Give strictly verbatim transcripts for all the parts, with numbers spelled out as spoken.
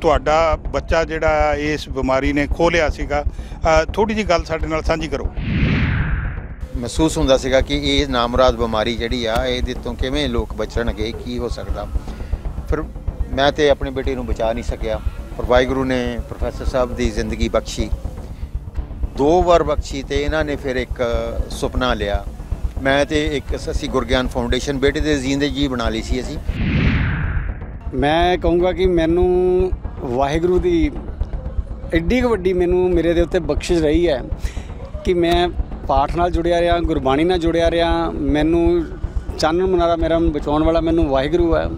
ਤੁਹਾਡਾ ਬੱਚਾ ਜਿਹੜਾ ਇਸ ਬਿਮਾਰੀ ਨੇ ਖੋਹ ਲਿਆ ਸੀਗਾ, ਥੋੜ੍ਹੀ ਜਿਹੀ ਗੱਲ ਸਾਡੇ ਨਾਲ ਸਾਂਝੀ ਕਰੋ। ਮਹਿਸੂਸ ਹੁੰਦਾ ਸੀਗਾ ਕਿ ਇਹ ਨਾਮੁਰਾਦ ਬਿਮਾਰੀ ਜਿਹੜੀ ਆ ਇਹਦੇ ਤੋਂ ਕਿਵੇਂ ਲੋਕ ਬਚਣਗੇ, ਕੀ ਹੋ ਸਕਦਾ। ਫਿਰ ਮੈਂ ਤੇ ਆਪਣੇ ਬੇਟੇ ਨੂੰ ਬਚਾ ਨਹੀਂ ਸਕਿਆ, ਪਰ ਵਾਹਿਗੁਰੂ ਨੇ ਪ੍ਰੋਫੈਸਰ ਸਾਹਿਬ ਦੀ ਜ਼ਿੰਦਗੀ ਬਖਸ਼ੀ, ਦੋ ਵਾਰ ਬਖਸ਼ੀ, ਤੇ ਇਹਨਾਂ ਨੇ ਫਿਰ ਇੱਕ ਸੁਪਨਾ ਲਿਆ। ਮੈਂ ਤੇ ਇੱਕ ਅਸੀਂ ਗੁਰਗਿਆਨ ਫਾਊਂਡੇਸ਼ਨ ਬੇਟੇ ਦੇ ਜੀਂਦੇ ਜੀ ਬਣਾ ਲਈ ਸੀ ਅਸੀਂ। ਮੈਂ ਕਹੂੰਗਾ ਕਿ ਮੈਨੂੰ ਵਾਹਿਗੁਰੂ ਦੀ ਐਡੀ ਕੁ ਵੱਡੀ ਮੈਨੂੰ ਮੇਰੇ ਦੇ ਉੱਤੇ ਬਖਸ਼ਿਸ਼ ਰਹੀ ਹੈ ਕਿ ਮੈਂ ਪਾਠ ਨਾਲ ਜੁੜਿਆ ਰਿਹਾ, ਗੁਰਬਾਣੀ ਨਾਲ ਜੁੜਿਆ ਰਿਹਾ। ਮੈਨੂੰ ਚਾਨਣ ਮੁਨਾਰਾ ਮੇਰਾ ਬਚਾਉਣ ਵਾਲਾ ਮੈਨੂੰ ਵਾਹਿਗੁਰੂ ਹੈ।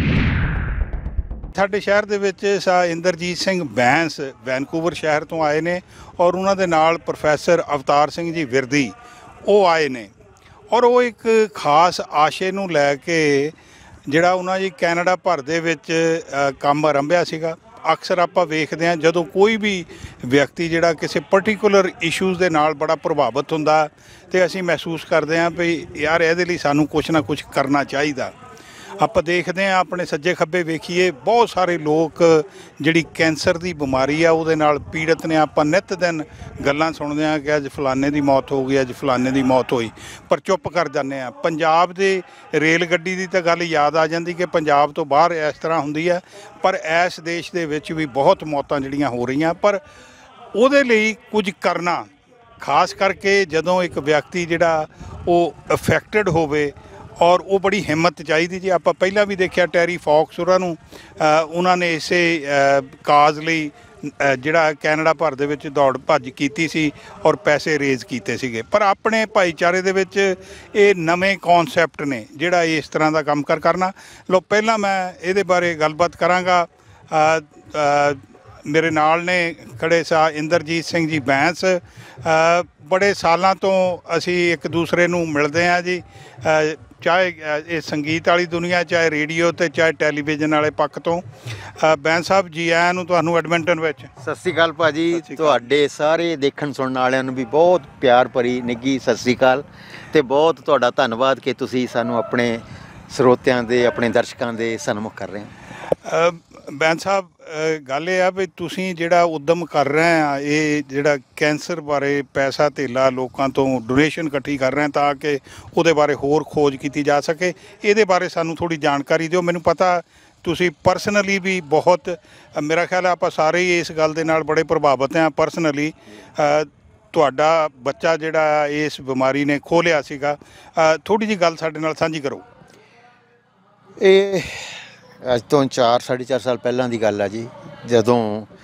ਸਾਡੇ ਸ਼ਹਿਰ ਦੇ ਵਿੱਚ ਸਾ ਇੰਦਰਜੀਤ ਸਿੰਘ ਬੈਂਸ ਵੈਨਕੂਵਰ ਸ਼ਹਿਰ ਤੋਂ ਆਏ ਨੇ, ਔਰ ਉਹਨਾਂ ਦੇ ਨਾਲ ਪ੍ਰੋਫੈਸਰ ਅਵਤਾਰ ਸਿੰਘ ਜੀ ਵਿਰਦੀ ਉਹ ਆਏ ਨੇ, ਔਰ ਉਹ ਇੱਕ ਖਾਸ ਆਸ਼ੇ ਨੂੰ ਲੈ ਕੇ ਜਿਹੜਾ ਉਹਨਾਂ ਜੀ ਕੈਨੇਡਾ ਭਰ ਦੇ ਵਿੱਚ ਕੰਮ ਆਰੰਭਿਆ ਸੀਗਾ। ਅਕਸਰ ਆਪਾਂ ਵੇਖਦੇ ਹਾਂ ਜਦੋਂ ਕੋਈ ਵੀ ਵਿਅਕਤੀ ਜਿਹੜਾ ਕਿਸੇ ਪਰਟੀਕੂਲਰ ਇਸ਼ੂਜ਼ ਦੇ ਨਾਲ ਬੜਾ ਪ੍ਰਭਾਵਿਤ ਹੁੰਦਾ ਤੇ ਅਸੀਂ ਮਹਿਸੂਸ ਕਰਦੇ ਹਾਂ ਵੀ ਯਾਰ ਇਹਦੇ ਲਈ ਸਾਨੂੰ ਕੁਛ ਨਾ ਕੁਛ ਕਰਨਾ ਚਾਹੀਦਾ। ਆਪਾਂ ਦੇਖਦੇ ਹਾਂ ਆਪਣੇ ਸੱਜੇ ਖੱਬੇ ਵੇਖੀਏ ਬਹੁਤ ਸਾਰੇ ਲੋਕ ਜਿਹੜੀ ਕੈਂਸਰ ਦੀ ਬਿਮਾਰੀ ਆ ਉਹਦੇ ਨਾਲ ਪੀੜਤ ਨੇ। ਆਪਾਂ ਨਿੱਤ ਦਿਨ ਗੱਲਾਂ ਸੁਣਦੇ ਹਾਂ ਕਿ ਅੱਜ ਫਲਾਣੇ ਦੀ ਮੌਤ ਹੋ ਗਈ, ਅੱਜ ਫਲਾਣੇ ਦੀ ਮੌਤ ਹੋਈ, ਪਰ ਚੁੱਪ ਕਰ ਜਾਂਦੇ ਹਾਂ। ਪੰਜਾਬ ਦੇ ਰੇਲ ਗੱਡੀ ਦੀ ਤਾਂ ਗੱਲ ਯਾਦ ਆ ਜਾਂਦੀ ਕਿ ਪੰਜਾਬ ਤੋਂ ਬਾਹਰ ਇਸ ਤਰ੍ਹਾਂ ਹੁੰਦੀ ਹੈ, ਪਰ ਇਸ ਦੇਸ਼ ਦੇ ਵਿੱਚ ਵੀ ਬਹੁਤ ਮੌਤਾਂ ਜਿਹੜੀਆਂ ਹੋ ਰਹੀਆਂ। ਪਰ ਉਹਦੇ ਲਈ ਕੁਝ ਕਰਨਾ, ਖਾਸ ਕਰਕੇ ਜਦੋਂ ਇੱਕ ਵਿਅਕਤੀ ਜਿਹੜਾ ਉਹ ਅਫੈਕਟਡ ਹੋਵੇ, ਔਰ ਉਹ ਬੜੀ ਹਿੰਮਤ ਚਾਹੀਦੀ ਜੀ। ਆਪਾਂ ਪਹਿਲਾਂ ਵੀ ਦੇਖਿਆ ਟੈਰੀ ਫੌਕਸ ਉਹਨਾਂ ਨੂੰ ਉਹਨਾਂ ਨੇ ਇਸੇ ਕਾਜ਼ ਲਈ ਜਿਹੜਾ ਕੈਨੇਡਾ ਭਰ ਦੇ ਵਿੱਚ ਦੌੜ ਭੱਜ ਕੀਤੀ ਸੀ ਔਰ ਪੈਸੇ ਰੇਜ਼ ਕੀਤੇ ਸੀਗੇ। ਪਰ ਆਪਣੇ ਭਾਈਚਾਰੇ ਦੇ ਵਿੱਚ ਇਹ ਨਵੇਂ ਕੌਨਸੈਪਟ ਨੇ ਜਿਹੜਾ ਇਸ ਤਰ੍ਹਾਂ ਦਾ ਕੰਮ ਕਰ ਕਰਨਾ। ਲੋ ਪਹਿਲਾਂ ਮੈਂ ਇਹਦੇ ਬਾਰੇ ਗੱਲਬਾਤ ਕਰਾਂਗਾ। ਮੇਰੇ ਨਾਲ ਨੇ ਖੜੇ ਸਾ ਇੰਦਰਜੀਤ ਸਿੰਘ ਜੀ ਬੈਂਸ। ਬੜੇ ਸਾਲਾਂ ਤੋਂ ਅਸੀਂ ਇੱਕ ਦੂਸਰੇ ਨੂੰ ਮਿਲਦੇ ਹਾਂ ਜੀ, ਚਾਹੇ ਇਹ ਸੰਗੀਤ ਵਾਲੀ ਦੁਨੀਆ, ਚਾਹੇ ਰੇਡੀਓ ਤੇ ਚਾਹੇ ਟੈਲੀਵਿਜ਼ਨ ਵਾਲੇ ਪੱਖ ਤੋਂ। ਬੈਂਸ ਸਾਹਿਬ ਜੀ ਆਇਆਂ ਨੂੰ ਤੁਹਾਨੂੰ ਐਡਮਿੰਟਨ ਵਿੱਚ। ਸਤਿ ਸ਼੍ਰੀ ਅਕਾਲ ਭਾਜੀ, ਤੁਹਾਡੇ ਸਾਰੇ ਦੇਖਣ ਸੁਣਨ ਵਾਲਿਆਂ ਨੂੰ ਵੀ ਬਹੁਤ ਪਿਆਰ ਭਰੀ ਨਿੱਘੀ ਸਤਿ ਸ਼੍ਰੀ ਅਕਾਲ, ਤੇ ਬਹੁਤ ਤੁਹਾਡਾ ਧੰਨਵਾਦ ਕਿ ਤੁਸੀਂ ਸਾਨੂੰ ਆਪਣੇ ਸਰੋਤਿਆਂ ਦੇ, ਆਪਣੇ ਦਰਸ਼ਕਾਂ ਦੇ ਸਨਮੁਖ ਕਰ ਰਹੇ ਹੋ। ਬੈਂਸ ਸਾਹਿਬ, ਗੱਲ ਇਹ ਆ ਵੀ ਤੁਸੀਂ ਜਿਹੜਾ ਉੱਦਮ ਕਰ ਰਹੇ ਆ, ਇਹ ਜਿਹੜਾ ਕੈਂਸਰ ਬਾਰੇ ਪੈਸਾ ਧੇਲਾ ਲੋਕਾਂ ਤੋਂ ਡੋਨੇਸ਼ਨ ਇਕੱਠੀ ਕਰ ਰਹੇ ਤਾਂ ਕਿ ਉਹਦੇ ਬਾਰੇ ਹੋਰ ਖੋਜ ਕੀਤੀ ਜਾ ਸਕੇ, ਇਹਦੇ ਬਾਰੇ ਸਾਨੂੰ ਥੋੜ੍ਹੀ ਜਾਣਕਾਰੀ ਦਿਓ। ਮੈਨੂੰ ਪਤਾ ਤੁਸੀਂ ਪਰਸਨਲੀ ਵੀ ਬਹੁਤ, ਮੇਰਾ ਖਿਆਲ ਹੈ ਆਪਾਂ ਸਾਰੇ ਹੀ ਇਸ ਗੱਲ ਦੇ ਨਾਲ ਬੜੇ ਪ੍ਰਭਾਵਿਤ ਹਾਂ ਪਰਸਨਲੀ। ਤੁਹਾਡਾ ਬੱਚਾ ਜਿਹੜਾ ਇਸ ਬਿਮਾਰੀ ਨੇ ਖੋਹ ਲਿਆ ਸੀਗਾ, ਥੋੜ੍ਹੀ ਜਿਹੀ ਗੱਲ ਸਾਡੇ ਨਾਲ ਸਾਂਝੀ ਕਰੋ। ਇਹ ਅੱਜ ਤੋਂ ਚਾਰ ਸਾਢੇ ਚਾਰ ਸਾਲ ਪਹਿਲਾਂ ਦੀ ਗੱਲ ਆ ਜੀ, ਜਦੋਂ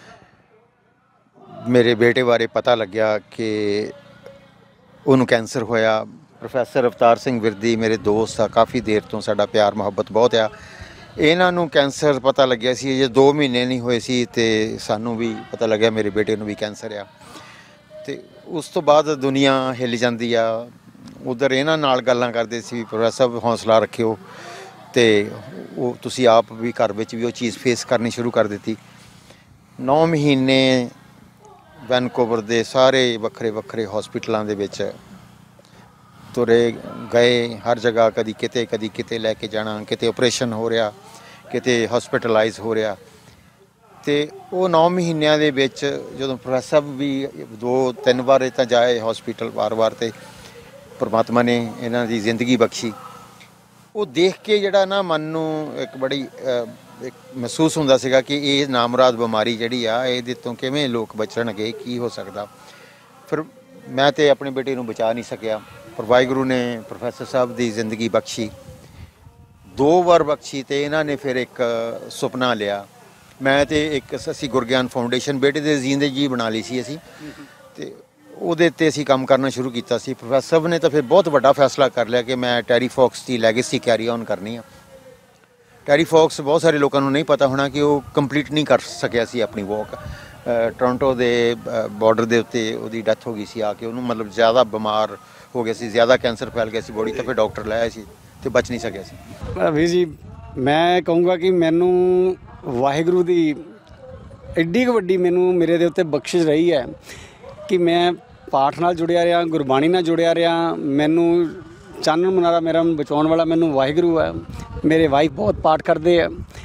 ਮੇਰੇ ਬੇਟੇ ਬਾਰੇ ਪਤਾ ਲੱਗਿਆ ਕਿ ਉਹਨੂੰ ਕੈਂਸਰ ਹੋਇਆ। ਪ੍ਰੋਫੈਸਰ ਅਵਤਾਰ ਸਿੰਘ ਵਿਰਦੀ ਮੇਰੇ ਦੋਸਤ ਆ, ਕਾਫੀ ਦੇਰ ਤੋਂ ਸਾਡਾ ਪਿਆਰ ਮੁਹੱਬਤ ਬਹੁਤ ਆ। ਇਹਨਾਂ ਨੂੰ ਕੈਂਸਰ ਪਤਾ ਲੱਗਿਆ ਸੀ ਜੇ ਦੋ ਮਹੀਨੇ ਨਹੀਂ ਹੋਏ ਸੀ, ਅਤੇ ਸਾਨੂੰ ਵੀ ਪਤਾ ਲੱਗਿਆ ਮੇਰੇ ਬੇਟੇ ਨੂੰ ਵੀ ਕੈਂਸਰ ਆ। ਅਤੇ ਉਸ ਤੋਂ ਬਾਅਦ ਦੁਨੀਆ ਹਿੱਲ ਜਾਂਦੀ ਆ। ਉੱਧਰ ਇਹਨਾਂ ਨਾਲ ਗੱਲਾਂ ਕਰਦੇ ਸੀ, ਪ੍ਰੋਫੈਸਰ ਸਾਹਿਬ ਹੌਸਲਾ ਰੱਖਿਓ, ਅਤੇ ਉਹ ਤੁਸੀਂ ਆਪ ਵੀ ਘਰ ਵਿੱਚ ਵੀ ਉਹ ਚੀਜ਼ ਫੇਸ ਕਰਨੀ ਸ਼ੁਰੂ ਕਰ ਦਿੱਤੀ। ਨੌ ਮਹੀਨੇ ਵੈਨਕੂਵਰ ਦੇ ਸਾਰੇ ਵੱਖਰੇ ਵੱਖਰੇ ਹੌਸਪੀਟਲਾਂ ਦੇ ਵਿੱਚ ਤੁਰੇ ਗਏ, ਹਰ ਜਗ੍ਹਾ ਕਦੀ ਕਿਤੇ ਕਦੀ ਕਿਤੇ ਲੈ ਕੇ ਜਾਣਾ, ਕਿਤੇ ਆਪਰੇਸ਼ਨ ਹੋ ਰਿਹਾ, ਕਿਤੇ ਹੌਸਪੀਟਲਾਈਜ਼ ਹੋ ਰਿਹਾ। ਅਤੇ ਉਹ ਨੌ ਮਹੀਨਿਆਂ ਦੇ ਵਿੱਚ ਜਦੋਂ ਪ੍ਰੋਫੈਸਰ ਸਾਹਿਬ ਵੀ ਦੋ ਤਿੰਨ ਵਾਰ ਤਾਂ ਜਾਏ ਹੌਸਪੀਟਲ ਵਾਰ-ਵਾਰ, ਅਤੇ ਪਰਮਾਤਮਾ ਨੇ ਇਹਨਾਂ ਦੀ ਜ਼ਿੰਦਗੀ ਬਖਸ਼ੀ। ਉਹ ਦੇਖ ਕੇ ਜਿਹੜਾ ਨਾ ਮਨ ਨੂੰ ਇੱਕ ਬੜੀ ਇੱਕ ਮਹਿਸੂਸ ਹੁੰਦਾ ਸੀਗਾ ਕਿ ਇਹ ਨਾਮੁਰਾਦ ਬਿਮਾਰੀ ਜਿਹੜੀ ਆ ਇਹਦੇ ਤੋਂ ਕਿਵੇਂ ਲੋਕ ਬਚਣਗੇ, ਕੀ ਹੋ ਸਕਦਾ। ਫਿਰ ਮੈਂ ਤੇ ਆਪਣੇ ਬੇਟੇ ਨੂੰ ਬਚਾ ਨਹੀਂ ਸਕਿਆ, ਪਰ ਵਾਹਿਗੁਰੂ ਨੇ ਪ੍ਰੋਫੈਸਰ ਸਾਹਿਬ ਦੀ ਜ਼ਿੰਦਗੀ ਬਖਸ਼ੀ, ਦੋ ਵਾਰ ਬਖਸ਼ੀ, ਅਤੇ ਇਹਨਾਂ ਨੇ ਫਿਰ ਇੱਕ ਸੁਪਨਾ ਲਿਆ। ਮੈਂ ਤੇ ਇੱਕ ਅਸੀਂ ਗੁਰਗਿਆਨ ਫਾਊਂਡੇਸ਼ਨ ਬੇਟੇ ਦੇ ਜੀਂਦੇ ਜੀ ਬਣਾ ਲਈ ਸੀ ਅਸੀਂ, ਅਤੇ ਉਹਦੇ 'ਤੇ ਅਸੀਂ ਕੰਮ ਕਰਨਾ ਸ਼ੁਰੂ ਕੀਤਾ ਸੀ। ਪ੍ਰੋਫੈਸਰ ਸਾਹਿਬ ਨੇ ਤਾਂ ਫਿਰ ਬਹੁਤ ਵੱਡਾ ਫੈਸਲਾ ਕਰ ਲਿਆ ਕਿ ਮੈਂ ਟੈਰੀ ਫੌਕਸ ਦੀ ਲੈਗੇਸੀ ਕੈਰੀ ਔਨ ਕਰਨੀ ਆ। ਟੈਰੀ ਫੌਕਸ ਬਹੁਤ ਸਾਰੇ ਲੋਕਾਂ ਨੂੰ ਨਹੀਂ ਪਤਾ ਹੋਣਾ ਕਿ ਉਹ ਕੰਪਲੀਟ ਨਹੀਂ ਕਰ ਸਕਿਆ ਸੀ ਆਪਣੀ ਵੋਕ। ਟੋਰਾਂਟੋ ਦੇ ਬਾਰਡਰ ਦੇ ਉੱਤੇ ਉਹਦੀ ਡੈਥ ਹੋ ਗਈ ਸੀ ਆ ਕੇ। ਉਹਨੂੰ ਮਤਲਬ ਜ਼ਿਆਦਾ ਬਿਮਾਰ ਹੋ ਗਿਆ ਸੀ, ਜ਼ਿਆਦਾ ਕੈਂਸਰ ਫੈਲ ਗਿਆ ਸੀ ਬੋਡੀ 'ਤੇ, ਫਿਰ ਡਾਕਟਰ ਲੈ ਆਏ ਸੀ ਅਤੇ ਬਚ ਨਹੀਂ ਸਕਿਆ ਸੀ। ਵੀਰ ਜੀ, ਮੈਂ ਕਹੂੰਗਾ ਕਿ ਮੈਨੂੰ ਵਾਹਿਗੁਰੂ ਦੀ ਐਡੀ ਕੁ ਵੱਡੀ ਮੈਨੂੰ ਮੇਰੇ ਦੇ ਉੱਤੇ ਬਖਸ਼ਿਸ਼ ਰਹੀ ਹੈ ਕਿ ਮੈਂ ਪਾਠ ਨਾਲ ਜੁੜਿਆ ਰਿਹਾ, ਗੁਰਬਾਣੀ ਨਾਲ ਜੁੜਿਆ ਰਿਹਾ। ਮੈਨੂੰ ਚਾਨਣ ਮੁਨਾਰਾ ਮੇਰਾ ਬਚਾਉਣ ਵਾਲਾ ਮੈਨੂੰ ਵਾਹਿਗੁਰੂ ਹੈ। ਮੇਰੇ ਵਾਈਫ ਬਹੁਤ ਪਾਠ ਕਰਦੇ ਆ,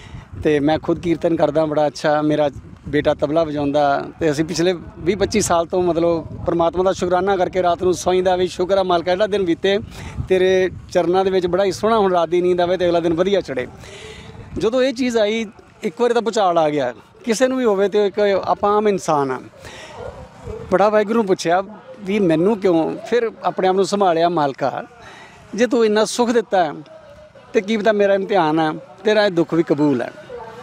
ਤੇ ਮੈਂ ਖੁਦ ਕੀਰਤਨ ਕਰਦਾ ਬੜਾ ਅੱਛਾ। ਮੇਰਾ ਬੇਟਾ ਤਬਲਾ ਵਜਾਉਂਦਾ ਤੇ ਅਸੀਂ ਪਿਛਲੇ ਵੀਹ ਪੱਚੀ ਸਾਲ ਤੋਂ ਮਤਲਬ ਪਰਮਾਤਮਾ ਦਾ ਸ਼ੁਕਰਾਨਾ ਕਰਕੇ ਰਾਤ ਨੂੰ ਸੌਂਈਦਾ ਵੀ ਸ਼ੁਕਰ ਆ ਮਾਲਕਾ ਜਿਹੜਾ ਦਿਨ ਬੀਤੇ ਤੇਰੇ ਚਰਨਾਂ ਦੇ ਵਿੱਚ ਬੜਾ ਹੀ ਸੋਹਣਾ, ਹੁਣ ਰਾਤ ਦੀ ਨੀਂਦ ਆਵੇ ਤੇ ਅਗਲਾ ਦਿਨ ਵਧੀਆ ਚੜ੍ਹੇ। ਜਦੋਂ ਇਹ ਚੀਜ਼ ਆਈ ਇੱਕ ਵਾਰੀ ਤਾਂ ਭੁਚਾਲ ਆ ਗਿਆ, ਕਿਸੇ ਨੂੰ ਵੀ ਹੋਵੇ ਤੇ ਇੱਕ ਆਪਾਂ ਆਮ ਇਨਸਾਨ ਆ। ਬੜਾ ਵਾਹਿਗੁਰੂ ਨੂੰ ਪੁੱਛਿਆ ਵੀ ਮੈਨੂੰ ਕਿਉਂ, ਫਿਰ ਆਪਣੇ ਆਪ ਨੂੰ ਸੰਭਾਲਿਆ, ਮਾਲਕਾ ਜੇ ਤੂੰ ਇੰਨਾ ਸੁੱਖ ਦਿੱਤਾ ਤੇ ਕੀ ਪਤਾ ਮੇਰਾ ਇਮਤਿਹਾਨ ਆ, ਤੇਰਾ ਇਹ ਦੁੱਖ ਵੀ ਕਬੂਲ ਹੈ।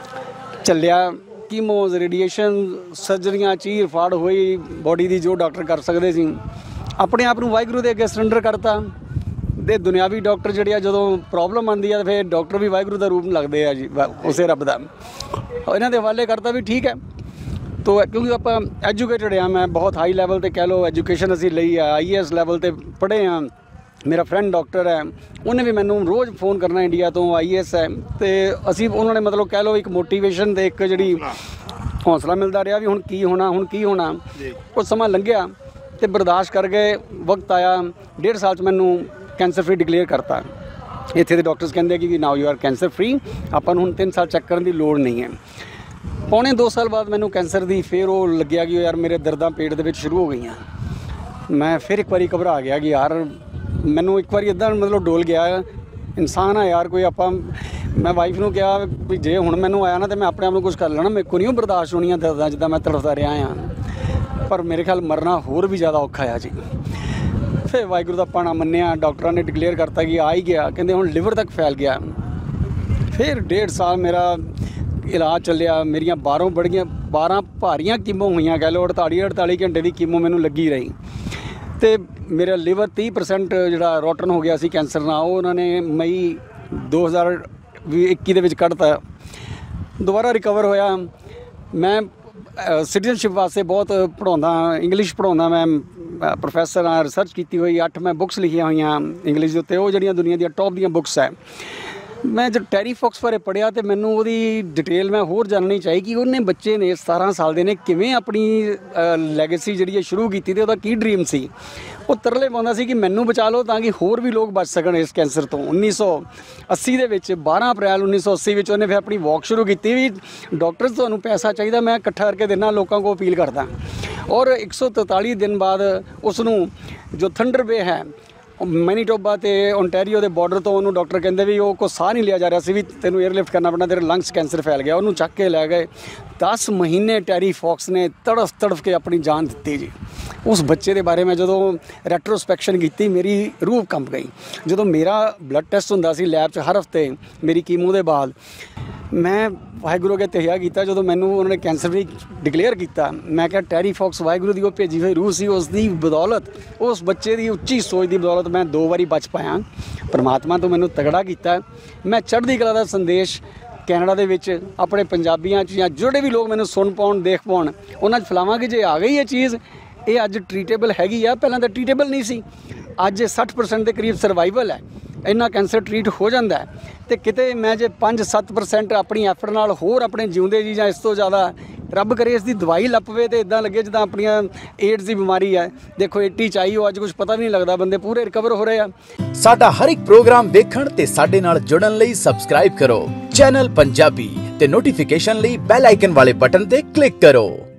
ਚੱਲਿਆ ਕੀਮੋਜ਼, ਰੇਡੀਏਸ਼ਨ, ਸਰਜਰੀਆਂ, ਚੀਰ ਫਾੜ ਹੋਈ ਬੋਡੀ ਦੀ, ਜੋ ਡਾਕਟਰ ਕਰ ਸਕਦੇ ਸੀ। ਆਪਣੇ ਆਪ ਨੂੰ ਵਾਹਿਗੁਰੂ ਦੇ ਅੱਗੇ ਸਰੈਂਡਰ ਕਰਤਾ। ਦੇ ਦੁਨਿਆਵੀ ਡਾਕਟਰ ਜਿਹੜੇ ਆ ਜਦੋਂ ਪ੍ਰੋਬਲਮ ਆਉਂਦੀ ਆ ਫਿਰ ਡਾਕਟਰ ਵੀ ਵਾਹਿਗੁਰੂ ਦਾ ਰੂਪ ਲੱਗਦੇ ਆ ਜੀ, ਉਸੇ ਰੱਬ ਦਾ। ਇਹਨਾਂ ਦੇ ਹਵਾਲੇ ਕਰਤਾ ਵੀ ਠੀਕ ਹੈ ਤੋ, ਕਿਉਂਕਿ ਆਪਾਂ ਐਜੂਕੇਟਡ ਆ, ਮੈਂ ਬਹੁਤ ਹਾਈ ਲੈਵਲ 'ਤੇ ਕਹਿ ਲਓ ਐਜੂਕੇਸ਼ਨ ਅਸੀਂ ਲਈ ਆ, ਆਈ ਏ ਐਸ ਲੈਵਲ 'ਤੇ ਪੜ੍ਹੇ ਹਾਂ। ਮੇਰਾ ਫਰੈਂਡ ਡਾਕਟਰ ਹੈ, ਉਹਨੇ ਵੀ ਮੈਨੂੰ ਰੋਜ਼ ਫੋਨ ਕਰਨਾ ਇੰਡੀਆ ਤੋਂ, ਆਈ ਏ ਐਸ ਹੈ। ਅਤੇ ਅਸੀਂ ਉਹਨਾਂ ਨੇ ਮਤਲਬ ਕਹਿ ਲਓ ਇੱਕ ਮੋਟੀਵੇਸ਼ਨ ਅਤੇ ਇੱਕ ਜਿਹੜੀ ਹੌਸਲਾ ਮਿਲਦਾ ਰਿਹਾ ਵੀ ਹੁਣ ਕੀ ਹੋਣਾ, ਹੁਣ ਕੀ ਹੋਣਾ। ਕੁਝ ਸਮਾਂ ਲੰਘਿਆ ਅਤੇ ਬਰਦਾਸ਼ਤ ਕਰ ਗਏ। ਵਕਤ ਆਇਆ ਡੇਢ ਸਾਲ 'ਚ ਮੈਨੂੰ ਕੈਂਸਰ ਫਰੀ ਡਿਕਲੇਅਰ ਕਰਤਾ। ਇੱਥੇ ਦੇ ਡਾਕਟਰਸ ਕਹਿੰਦੇ ਕਿ we now you are cancer free, ਆਪਾਂ ਨੂੰ ਹੁਣ ਤਿੰਨ ਸਾਲ ਚੈੱਕ ਕਰਨ ਦੀ ਲੋੜ ਨਹੀਂ ਹੈ। ਪੌਣੇ ਦੋ ਸਾਲ ਬਾਅਦ ਮੈਨੂੰ ਕੈਂਸਰ ਦੀ ਫਿਰ ਉਹ ਲੱਗਿਆ ਕਿ ਯਾਰ ਮੇਰੇ ਦਰਦਾਂ ਪੇਟ ਦੇ ਵਿੱਚ ਸ਼ੁਰੂ ਹੋ ਗਈਆਂ। ਮੈਂ ਫਿਰ ਇੱਕ ਵਾਰੀ ਘਬਰਾ ਗਿਆ ਕਿ ਯਾਰ ਮੈਨੂੰ ਇੱਕ ਵਾਰੀ ਇੱਦਾਂ ਮਤਲਬ ਡੋਲ ਗਿਆ, ਇਨਸਾਨ ਆ ਯਾਰ ਕੋਈ। ਆਪਾਂ ਮੈਂ ਵਾਈਫ ਨੂੰ ਕਿਹਾ ਵੀ ਜੇ ਹੁਣ ਮੈਨੂੰ ਆਇਆ ਨਾ ਤਾਂ ਮੈਂ ਆਪਣੇ ਆਪ ਨੂੰ ਕੁਛ ਕਰ ਲੈਣਾ, ਮੇਰੇ ਕੋਲ ਨਹੀਂ ਉਹ ਬਰਦਾਸ਼ਤ ਹੋਣੀਆਂ ਦਰਦਾਂ ਜਿੱਦਾਂ ਮੈਂ ਤੜਫਦਾ ਰਿਹਾ ਹਾਂ। ਪਰ ਮੇਰੇ ਖਿਆਲ ਮਰਨਾ ਹੋਰ ਵੀ ਜ਼ਿਆਦਾ ਔਖਾ ਆ ਜੀ। ਫਿਰ ਵਾਹਿਗੁਰੂ ਦਾ ਪਾਣਾ ਮੰਨਿਆ, ਡਾਕਟਰਾਂ ਨੇ ਡਿਕਲੇਅਰ ਕਰਤਾ ਕਿ ਆ ਹੀ ਗਿਆ, ਕਹਿੰਦੇ ਹੁਣ ਲਿਵਰ ਤੱਕ ਫੈਲ ਗਿਆ। ਫਿਰ ਡੇਢ ਸਾਲ ਮੇਰਾ ਇਲਾਜ ਚੱਲਿਆ। ਮੇਰੀਆਂ ਬਾਰ੍ਹਾਂ ਬੜੀਆਂ ਬਾਰ੍ਹਾਂ ਭਾਰੀਆਂ ਕੀਮੋ ਹੋਈਆਂ, ਕਹਿ ਲਓ ਅੜਤਾਲੀ ਅੜਤਾਲੀ ਘੰਟੇ ਦੀ ਕੀਮੋ ਮੈਨੂੰ ਲੱਗੀ ਰਹੀ। ਅਤੇ ਮੇਰਾ ਲਿਵਰ ਤੀਹ ਪਰਸੈਂਟ ਜਿਹੜਾ ਰੋਟਨ ਹੋ ਗਿਆ ਸੀ ਕੈਂਸਰ ਨਾਲ, ਉਹ ਉਹਨਾਂ ਨੇ ਮਈ ਦੋ ਹਜ਼ਾਰ ਵੀਹ ਇੱਕੀ ਦੇ ਵਿੱਚ ਕੱਢਤਾ। ਦੁਬਾਰਾ ਰਿਕਵਰ ਹੋਇਆ। ਮੈਂ ਸਿਟੀਜ਼ਨਸ਼ਿਪ ਵਾਸਤੇ ਬਹੁਤ ਪੜ੍ਹਾਉਂਦਾ, ਇੰਗਲਿਸ਼ ਪੜ੍ਹਾਉਂਦਾ। ਮੈਂ ਪ੍ਰੋਫੈਸਰ ਹਾਂ, ਰਿਸਰਚ ਕੀਤੀ ਹੋਈ, ਅੱਠ ਮੈਂ ਬੁੱਕਸ ਲਿਖੀਆਂ ਹੋਈਆਂ ਇੰਗਲਿਸ਼ ਦੇ ਉੱਤੇ, ਉਹ ਜਿਹੜੀਆਂ ਦੁਨੀਆ ਦੀਆਂ ਟੌਪ ਦੀਆਂ ਬੁੱਕਸ ਹੈ। ਮੈਂ ਜਦ ਟੈਰੀ ਫੌਕਸ ਬਾਰੇ ਪੜ੍ਹਿਆ ਅਤੇ ਮੈਨੂੰ ਉਹਦੀ ਡਿਟੇਲ ਮੈਂ ਹੋਰ ਜਾਣਨੀ ਚਾਹੀ ਕਿ ਉਹਨੇ ਬੱਚੇ ਨੇ ਸਤਾਰਾਂ ਸਾਲ ਦੇ ਨੇ ਕਿਵੇਂ ਆਪਣੀ ਲੈਗੇਸੀ ਜਿਹੜੀ ਹੈ ਸ਼ੁਰੂ ਕੀਤੀ ਅਤੇ ਉਹਦਾ ਕੀ ਡਰੀਮ ਸੀ। ਉਹ ਤਰਲੇ ਪਾਉਂਦਾ ਸੀ ਕਿ ਮੈਨੂੰ ਬਚਾ ਲਓ ਤਾਂ ਕਿ ਹੋਰ ਵੀ ਲੋਕ ਬਚ ਸਕਣ ਇਸ ਕੈਂਸਰ ਤੋਂ। ਉੱਨੀ ਸੌ ਅੱਸੀ ਦੇ ਵਿੱਚ ਬਾਰ੍ਹਾਂ ਅਪ੍ਰੈਲ ਉੱਨੀ ਸੌ ਅੱਸੀ ਵਿੱਚ ਉਹਨੇ ਫਿਰ ਆਪਣੀ ਵਾਕ ਸ਼ੁਰੂ ਕੀਤੀ ਵੀ ਡਾਕਟਰਸ ਤੁਹਾਨੂੰ ਪੈਸਾ ਚਾਹੀਦਾ, ਮੈਂ ਇਕੱਠਾ ਕਰਕੇ ਦਿੰਦਾ, ਲੋਕਾਂ ਕੋਲ ਅਪੀਲ ਕਰਦਾ। ਔਰ ਇੱਕ ਸੌ ਤਰਤਾਲੀ ਦਿਨ ਬਾਅਦ ਉਸ ਨੂੰ ਜੋ ਥੰਡਰ ਬੇ ਹੈ ਮੈਨੀਟੋਬਾ ਅਤੇ ਓਨਟਾਰੀਓ ਦੇ ਬਾਰਡਰ ਤੋਂ, ਉਹਨੂੰ ਡਾਕਟਰ ਕਹਿੰਦੇ ਵੀ ਉਹ ਕੋ ਸਾਹ ਨਹੀਂ ਲਿਆ ਜਾ ਰਿਹਾ ਸੀ, ਵੀ ਤੈਨੂੰ ਏਅਰਲਿਫਟ ਕਰਨਾ ਪੈਣਾ, ਤੇਰੇ ਲੰਗਸ ਕੈਂਸਰ ਫੈਲ ਗਿਆ। ਉਹਨੂੰ ਚੱਕ ਕੇ ਲੈ ਗਏ। ਦਸ ਮਹੀਨੇ ਟੈਰੀ ਫੌਕਸ ਨੇ ਤੜਫ ਤੜਫ ਕੇ ਆਪਣੀ ਜਾਨ ਦਿੱਤੀ ਜੀ। ਉਸ ਬੱਚੇ ਦੇ ਬਾਰੇ ਮੈਂ ਜਦੋਂ ਰੈਟਰੋਸਪੈਕਸ਼ਨ ਕੀਤੀ ਮੇਰੀ ਰੂਹ ਕੰਬ ਗਈ। ਜਦੋਂ ਮੇਰਾ ਬਲੱਡ ਟੈਸਟ ਹੁੰਦਾ ਸੀ ਲੈਬ 'ਚ ਹਰ ਹਫ਼ਤੇ ਮੇਰੀ ਕੀਮੋ ਦੇ ਬਾਅਦ, ਮੈਂ ਵਾਹਿਗੁਰੂ ਅੱਗੇ ਤਹਿਆ ਕੀਤਾ। ਜਦੋਂ ਮੈਨੂੰ ਉਹਨਾਂ ਨੇ ਕੈਂਸਰ ਵੀ ਡਿਕਲੇਅਰ ਕੀਤਾ, ਮੈਂ ਕਿਹਾ ਟੈਰੀ ਫੌਕਸ ਵਾਹਿਗੁਰੂ ਦੀ ਉਹ ਭੇਜੀ ਹੋਈ ਰੂਹ ਸੀ, ਉਸ ਦੀ ਬਦੌਲਤ, ਉਸ ਬੱਚੇ ਦੀ ਉੱਚੀ ਸੋਚ ਦੀ ਬਦੌਲਤ ਮੈਂ ਦੋ ਵਾਰੀ ਬਚ ਪਾਇਆ। ਪਰਮਾਤਮਾ ਤੋਂ ਮੈਨੂੰ ਤਗੜਾ ਕੀਤਾ। ਮੈਂ ਚੜ੍ਹਦੀ ਕਲਾ ਦਾ ਸੰਦੇਸ਼ ਕੈਨੇਡਾ ਦੇ ਵਿੱਚ ਆਪਣੇ ਪੰਜਾਬੀਆਂ 'ਚ ਜਾਂ ਜਿਹੜੇ ਵੀ ਲੋਕ ਮੈਨੂੰ ਸੁਣ ਪਾਉਣ, ਦੇਖ ਪਾਉਣ, ਉਹਨਾਂ 'ਚ ਫੈਲਾਵਾਂਗੇ ਜੇ ਆ ਗਈ ਇਹ ਚੀਜ਼, ਇਹ ਅੱਜ ਟਰੀਟੇਬਲ ਹੈਗੀ ਆ। ਪਹਿਲਾਂ ਤਾਂ ਟਰੀਟੇਬਲ ਨਹੀਂ ਸੀ, ਅੱਜ ਸੱਠ ਪਰਸੈਂਟ ਦੇ ਕਰੀਬ ਸਰਵਾਈਵਲ ਹੈ। ਇੰਨਾ ਕੈਂਸਰ ਟਰੀਟ ਹੋ ਜਾਂਦਾ ਹੈ। ਅਤੇ ਕਿਤੇ ਮੈਂ ਜੇ ਪੰਜ ਸੱਤ ਪਰਸੈਂਟ ਆਪਣੀ ਐਫਰਟ ਨਾਲ ਹੋਰ ਆਪਣੇ ਜਿਉਂਦੇ ਜੀ ਜਾਂ ਇਸ ਤੋਂ ਜ਼ਿਆਦਾ ਰੱਬ ਕਰੇ ਇਸ ਦੀ ਦਵਾਈ ਲੱਪਵੇ ਅਤੇ ਇੱਦਾਂ ਲੱਗੇ ਜਿੱਦਾਂ ਆਪਣੀਆਂ ਏਡਜ਼ ਦੀ ਬਿਮਾਰੀ ਹੈ। ਦੇਖੋ ਏਟੀ ਚ ਆਈ, ਉਹ ਅੱਜ ਕੁਝ ਪਤਾ ਵੀ ਨਹੀਂ ਲੱਗਦਾ, ਬੰਦੇ ਪੂਰੇ ਰਿਕਵਰ ਹੋ ਰਹੇ ਆ। ਸਾਡਾ ਹਰ ਇੱਕ ਪ੍ਰੋਗਰਾਮ ਦੇਖਣ ਤੇ ਸਾਡੇ ਨਾਲ ਜੁੜਨ ਲਈ ਸਬਸਕ੍ਰਾਈਬ ਕਰੋ ਚੈਨਲ ਪੰਜਾਬੀ ਤੇ ਨੋਟੀਫਿਕੇਸ਼ਨ ਲਈ ਬੈਲ ਆਈਕਨ ਵਾਲੇ ਬਟਨ ਤੇ ਕਲਿੱਕ ਕਰੋ।